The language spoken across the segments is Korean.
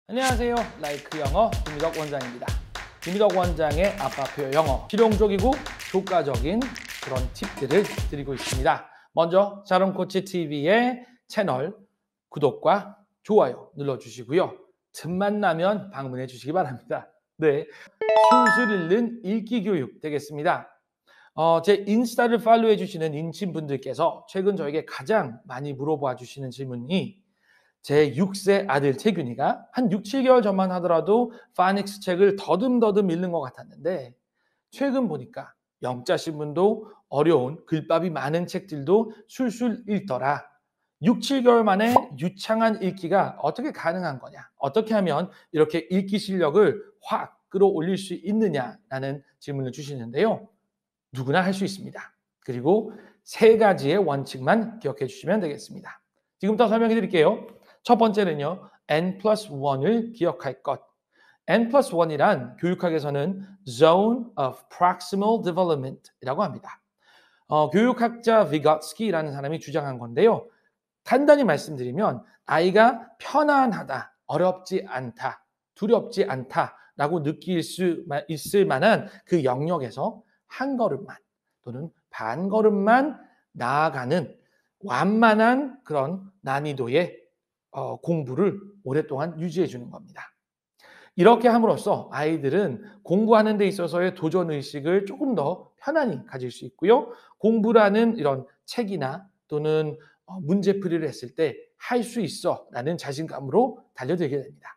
안녕하세요. 라이크 영어 김미덕 원장입니다. 김미덕 원장의 아빠표 영어, 실용적이고 효과적인 그런 팁들을 드리고 있습니다. 먼저 자롱코치TV의 채널 구독과 좋아요 눌러주시고요. 틈만 나면 방문해 주시기 바랍니다. 네, 술술 읽는 읽기 교육 되겠습니다. 제 인스타를 팔로우해 주시는 인친분들께서 최근 저에게 가장 많이 물어봐 주시는 질문이 제 6세 아들 태균이가 한 6, 7개월 전만 하더라도 파닉스 책을 더듬더듬 읽는 것 같았는데 최근 보니까 영자 신문도 어려운 글밥이 많은 책들도 술술 읽더라. 6, 7개월 만에 유창한 읽기가 어떻게 가능한 거냐? 어떻게 하면 이렇게 읽기 실력을 확 끌어올릴 수 있느냐라는 질문을 주시는데요. 누구나 할 수 있습니다. 그리고 세 가지의 원칙만 기억해 주시면 되겠습니다. 지금부터 설명해 드릴게요. 첫 번째는요. N+1을 기억할 것. N+1이란 교육학에서는 Zone of Proximal Development이라고 합니다. 교육학자 비거츠키라는 사람이 주장한 건데요. 간단히 말씀드리면 아이가 편안하다, 어렵지 않다, 두렵지 않다라고 느낄 수 있을 만한 그 영역에서 한 걸음만 또는 반 걸음만 나아가는 완만한 그런 난이도의 공부를 오랫동안 유지해 주는 겁니다. 이렇게 함으로써 아이들은 공부하는 데 있어서의 도전의식을 조금 더 편안히 가질 수 있고요. 공부라는 이런 책이나 또는 문제풀이를 했을 때 할 수 있어 라는 자신감으로 달려들게 됩니다.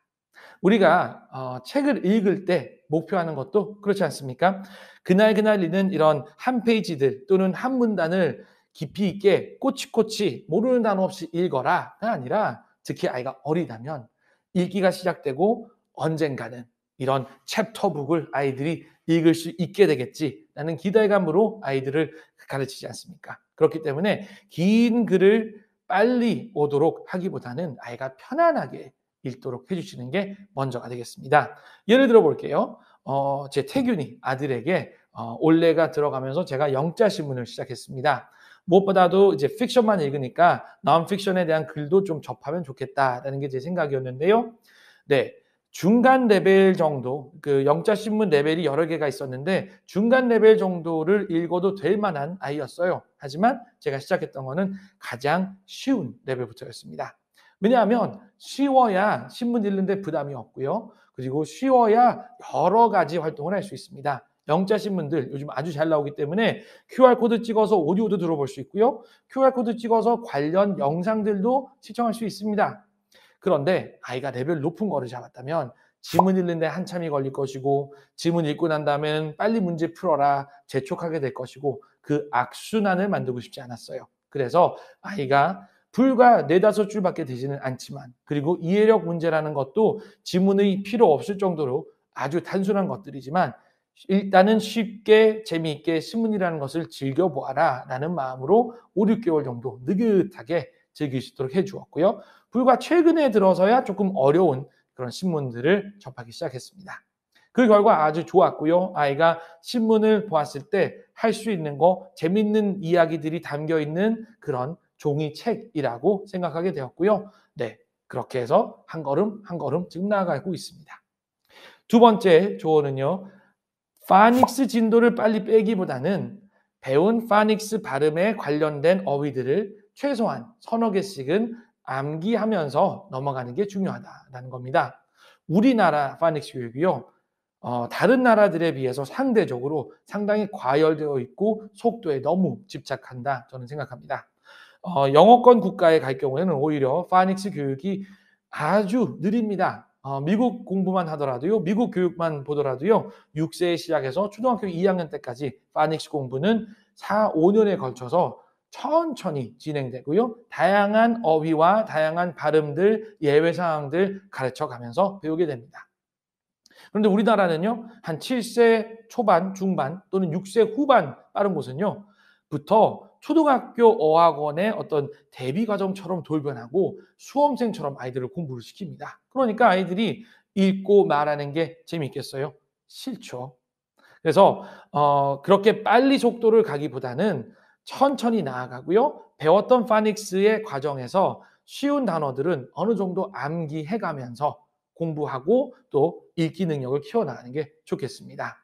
우리가 책을 읽을 때 목표하는 것도 그렇지 않습니까? 그날 읽는 이런 한 페이지들 또는 한 문단을 깊이 있게 꼬치꼬치 모르는 단어 없이 읽어라가 아니라 특히 아이가 어리다면 읽기가 시작되고 언젠가는 이런 챕터북을 아이들이 읽을 수 있게 되겠지라는 기대감으로 아이들을 가르치지 않습니까? 그렇기 때문에 긴 글을 빨리 오도록 하기보다는 아이가 편안하게 읽도록 해주시는 게 먼저가 되겠습니다. 예를 들어 볼게요. 제 태균이 아들에게 올해가 들어가면서 제가 영자 신문을 시작했습니다. 무엇보다도 이제 픽션만 읽으니까 non-fiction에 대한 글도 좀 접하면 좋겠다라는 게 제 생각이었는데요. 네, 중간 레벨 정도, 그 영자 신문 레벨이 여러 개가 있었는데 중간 레벨 정도를 읽어도 될 만한 아이였어요. 하지만 제가 시작했던 거는 가장 쉬운 레벨부터였습니다. 왜냐하면 쉬워야 신문 읽는데 부담이 없고요. 그리고 쉬워야 여러 가지 활동을 할 수 있습니다. 영자 신문들 요즘 아주 잘 나오기 때문에 QR코드 찍어서 오디오도 들어볼 수 있고요. QR코드 찍어서 관련 영상들도 시청할 수 있습니다. 그런데 아이가 레벨 높은 거를 잡았다면 지문 읽는데 한참이 걸릴 것이고 지문 읽고 난 다음엔 빨리 문제 풀어라 재촉하게 될 것이고 그 악순환을 만들고 싶지 않았어요. 그래서 아이가 불과 4-5줄밖에 되지는 않지만 그리고 이해력 문제라는 것도 지문의 필요 없을 정도로 아주 단순한 것들이지만 일단은 쉽게 재미있게 신문이라는 것을 즐겨보아라 라는 마음으로 5, 6개월 정도 느긋하게 즐길 수 있도록 해주었고요. 불과 최근에 들어서야 조금 어려운 그런 신문들을 접하기 시작했습니다. 그 결과 아주 좋았고요. 아이가 신문을 보았을 때 할 수 있는 거, 재밌는 이야기들이 담겨있는 그런 종이책이라고 생각하게 되었고요. 네, 그렇게 해서 한 걸음 한 걸음 지금 나아가고 있습니다. 두 번째 조언은요. 파닉스 진도를 빨리 빼기보다는 배운 파닉스 발음에 관련된 어휘들을 최소한 서너 개씩은 암기하면서 넘어가는 게 중요하다는 겁니다. 우리나라 파닉스 교육이요. 다른 나라들에 비해서 상대적으로 상당히 과열되어 있고 속도에 너무 집착한다 저는 생각합니다. 영어권 국가에 갈 경우에는 오히려 파닉스 교육이 아주 느립니다. 미국 공부만 하더라도요. 미국 교육만 보더라도요. 6세에 시작해서 초등학교 2학년 때까지 파닉스 공부는 4, 5년에 걸쳐서 천천히 진행되고요. 다양한 어휘와 다양한 발음들, 예외 사항들 가르쳐 가면서 배우게 됩니다. 그런데 우리나라는요. 한 7세 초반, 중반 또는 6세 후반 빠른 곳은요. 부터 초등학교 어학원의 어떤 대비 과정처럼 돌변하고 수험생처럼 아이들을 공부를 시킵니다. 그러니까 아이들이 읽고 말하는 게 재미있겠어요? 싫죠. 그래서 그렇게 빨리 속도를 가기보다는 천천히 나아가고요. 배웠던 파닉스의 과정에서 쉬운 단어들은 어느 정도 암기해가면서 공부하고 또 읽기 능력을 키워나가는 게 좋겠습니다.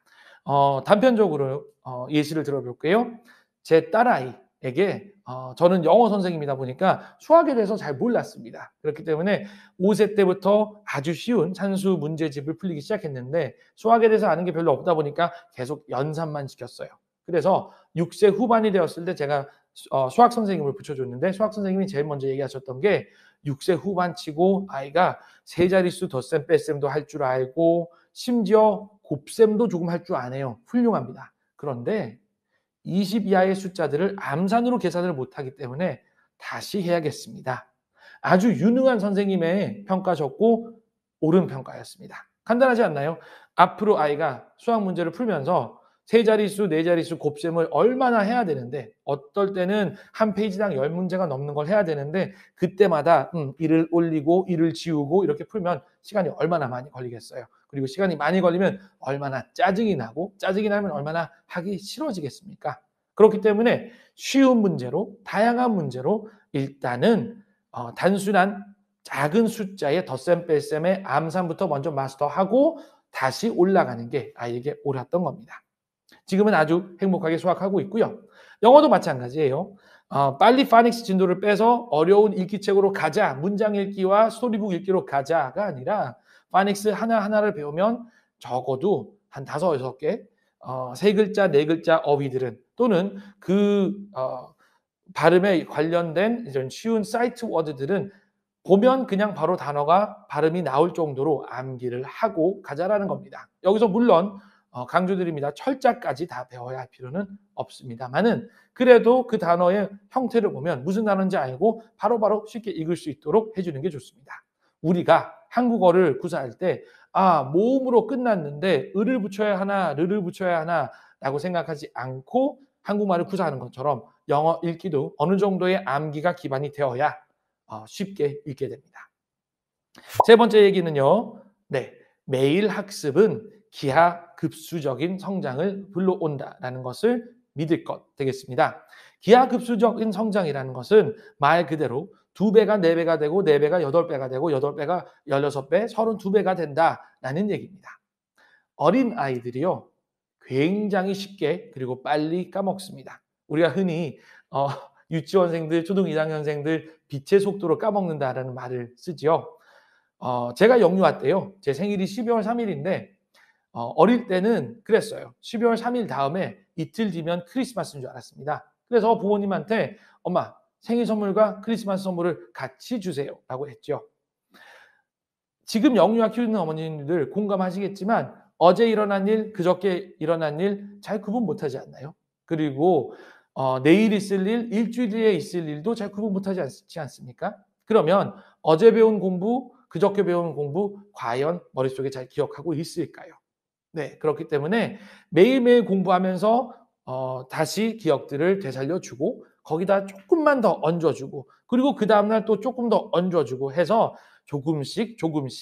단편적으로 예시를 들어볼게요. 제 딸아이에게 저는 영어 선생님이다 보니까 수학에 대해서 잘 몰랐습니다. 그렇기 때문에 5세 때부터 아주 쉬운 산수 문제집을 풀리기 시작했는데 수학에 대해서 아는 게 별로 없다 보니까 계속 연산만 시켰어요. 그래서 6세 후반이 되었을 때 제가 수학 선생님을 붙여줬는데 수학 선생님이 제일 먼저 얘기하셨던 게 6세 후반치고 아이가 세 자릿수 덧셈 뺄셈도 할 줄 알고 심지어 곱셈도 조금 할 줄 아네요. 훌륭합니다. 그런데 20 이하의 숫자들을 암산으로 계산을 못하기 때문에 다시 해야겠습니다. 아주 유능한 선생님의 평가셨고 옳은 평가였습니다. 간단하지 않나요? 앞으로 아이가 수학 문제를 풀면서 세 자릿수, 네 자릿수 곱셈을 얼마나 해야 되는데 어떨 때는 한 페이지당 10문제가 넘는 걸 해야 되는데 그때마다 이를 올리고 이를 지우고 이렇게 풀면 시간이 얼마나 많이 걸리겠어요. 그리고 시간이 많이 걸리면 얼마나 짜증이 나고 짜증이 나면 얼마나 하기 싫어지겠습니까? 그렇기 때문에 쉬운 문제로 다양한 문제로 일단은 단순한 작은 숫자의 덧셈 뺄셈의 암산부터 먼저 마스터하고 다시 올라가는 게 아이에게 옳았던 겁니다. 지금은 아주 행복하게 수학하고 있고요. 영어도 마찬가지예요. 빨리 파닉스 진도를 빼서 어려운 읽기책으로 가자, 문장 읽기와 스토리북 읽기로 가자가 아니라 파닉스 하나하나를 배우면 적어도 한 5, 6개, 3글자, 4글자 어휘들은 또는 그 발음에 관련된 이런 쉬운 사이트 워드들은 보면 그냥 바로 단어가 발음이 나올 정도로 암기를 하고 가자라는 겁니다. 여기서 물론 강조드립니다. 철자까지 다 배워야 할 필요는 없습니다만은 그래도 그 단어의 형태를 보면 무슨 단어인지 알고 바로바로 쉽게 읽을 수 있도록 해주는 게 좋습니다. 우리가 한국어를 구사할 때 모음으로 끝났는데 을을 붙여야 하나 르를 붙여야 하나 라고 생각하지 않고 한국말을 구사하는 것처럼 영어 읽기도 어느 정도의 암기가 기반이 되어야 쉽게 읽게 됩니다. 세 번째 얘기는요. 매일 학습은 기하급수적인 성장을 불러온다라는 것을 믿을 것 되겠습니다. 기하급수적인 성장이라는 것은 말 그대로 2배가 4배가 되고 4배가 8배가 되고 8배가 16배, 32배가 된다라는 얘기입니다. 어린 아이들이요. 굉장히 쉽게 그리고 빨리 까먹습니다. 우리가 흔히 유치원생들, 초등 2학년생들 빛의 속도로 까먹는다라는 말을 쓰지요. 제가 영유아 때요. 제 생일이 12월 3일인데 어릴 때는 그랬어요. 12월 3일 다음에 이틀 뒤면 크리스마스인 줄 알았습니다. 그래서 부모님한테 엄마 생일 선물과 크리스마스 선물을 같이 주세요 라고 했죠. 지금 영유아 키우는 어머님들 공감하시겠지만 어제 일어난 일, 그저께 일어난 일 잘 구분 못하지 않나요? 그리고 내일 있을 일, 일주일 뒤에 있을 일도 잘 구분 못하지 않습니까? 그러면 어제 배운 공부, 그저께 배운 공부 과연 머릿속에 잘 기억하고 있을까요? 네, 그렇기 때문에 매일매일 공부하면서 다시 기억들을 되살려주고 거기다 조금만 더 얹어주고 그리고 그 다음날 또 조금 더 얹어주고 해서 조금씩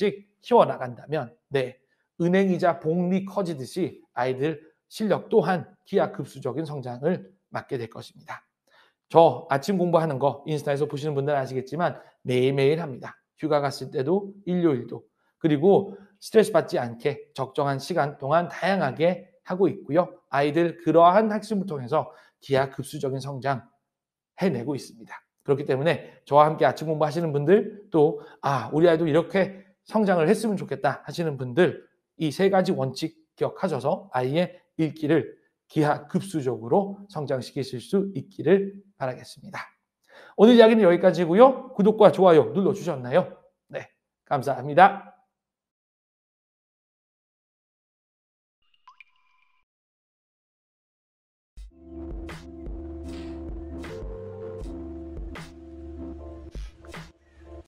키워나간다면 은행이자 복리 커지듯이 아이들 실력 또한 기하급수적인 성장을 맞게 될 것입니다. 저 아침 공부하는 거 인스타에서 보시는 분들은 아시겠지만 매일매일 합니다. 휴가 갔을 때도 일요일도 그리고 스트레스 받지 않게 적정한 시간 동안 다양하게 하고 있고요. 아이들 그러한 학습을 통해서 기하급수적인 성장 해내고 있습니다. 그렇기 때문에 저와 함께 아침 공부하시는 분들 또 우리 아이도 이렇게 성장을 했으면 좋겠다 하시는 분들 이 3가지 원칙 기억하셔서 아이의 읽기를 기하급수적으로 성장시키실 수 있기를 바라겠습니다. 오늘 이야기는 여기까지고요. 구독과 좋아요 눌러주셨나요? 네, 감사합니다.